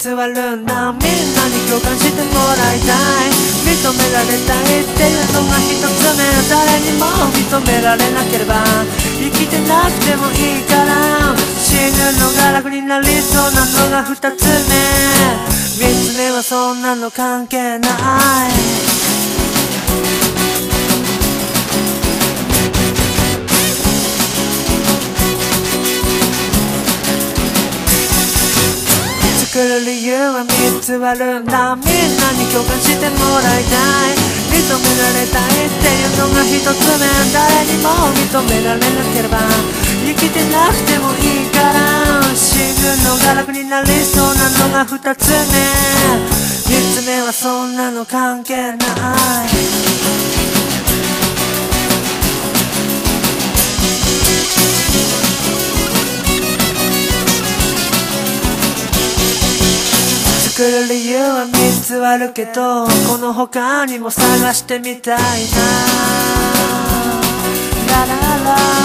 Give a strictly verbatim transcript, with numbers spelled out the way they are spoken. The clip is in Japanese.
つわるんだ。みんなに共感してもらいたい、認められたいっていうのが一つ目。誰にも認められなければ生きてなくてもいいから、死ぬのが楽になりそうなのが二つ目。三つ目はそんなの関係ない。作る理由は三つあるんだ。みんなに共感してもらいたい、認められたいっていうのが一つ目。誰にも認められなければ生きてなくてもいいから、死ぬのが楽になりそうなのが二つ目。三つ目はそんなの関係ない。作る理由は三つあるけど、この他にも探してみたいな。ラララ